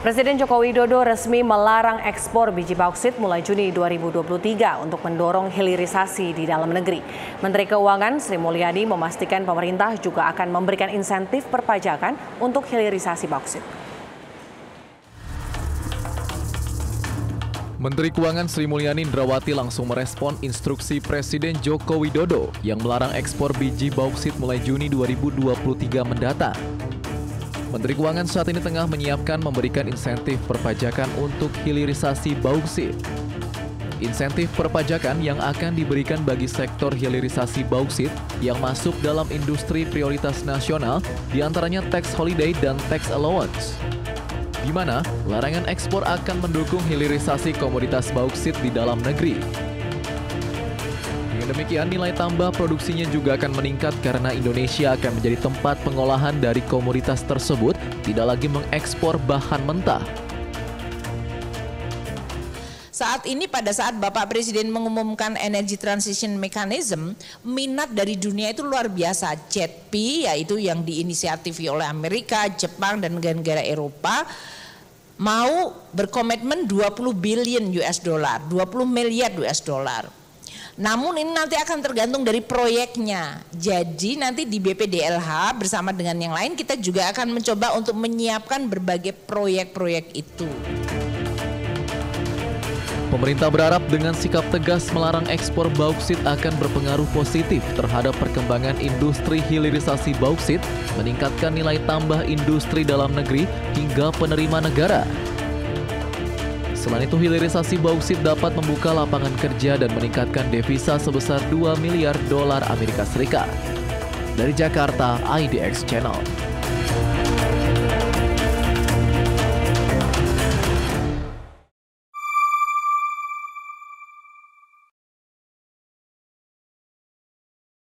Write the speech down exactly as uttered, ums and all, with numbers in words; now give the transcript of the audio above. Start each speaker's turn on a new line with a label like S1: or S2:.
S1: Presiden Joko Widodo resmi melarang ekspor biji bauksit mulai Juni dua ribu dua puluh tiga untuk mendorong hilirisasi di dalam negeri. Menteri Keuangan Sri Mulyani memastikan pemerintah juga akan memberikan insentif perpajakan untuk hilirisasi bauksit.
S2: Menteri Keuangan Sri Mulyani Indrawati langsung merespon instruksi Presiden Joko Widodo yang melarang ekspor biji bauksit mulai Juni dua ribu dua puluh tiga mendatang. Menteri Keuangan saat ini tengah menyiapkan memberikan insentif perpajakan untuk hilirisasi bauksit. Insentif perpajakan yang akan diberikan bagi sektor hilirisasi bauksit yang masuk dalam industri prioritas nasional, diantaranya tax holiday dan tax allowance, di mana larangan ekspor akan mendukung hilirisasi komoditas bauksit di dalam negeri. Dengan demikian, nilai tambah produksinya juga akan meningkat karena Indonesia akan menjadi tempat pengolahan dari komoditas tersebut, tidak lagi mengekspor bahan mentah.
S3: Saat ini pada saat Bapak Presiden mengumumkan Energy Transition Mechanism, minat dari dunia itu luar biasa. J E T P, yaitu yang diinisiatifi oleh Amerika, Jepang, dan negara-negara Eropa, mau berkomitmen dua puluh billion U S dollar, dua puluh miliar U S dollar. Namun ini nanti akan tergantung dari proyeknya. Jadi nanti di B P D L H bersama dengan yang lain kita juga akan mencoba untuk menyiapkan berbagai proyek-proyek itu.
S2: Pemerintah berharap dengan sikap tegas melarang ekspor bauksit akan berpengaruh positif terhadap perkembangan industri hilirisasi bauksit, meningkatkan nilai tambah industri dalam negeri hingga penerima negara. Selain itu, hilirisasi bauksit dapat membuka lapangan kerja dan meningkatkan devisa sebesar dua miliar dolar Amerika Serikat. Dari Jakarta, I D X Channel.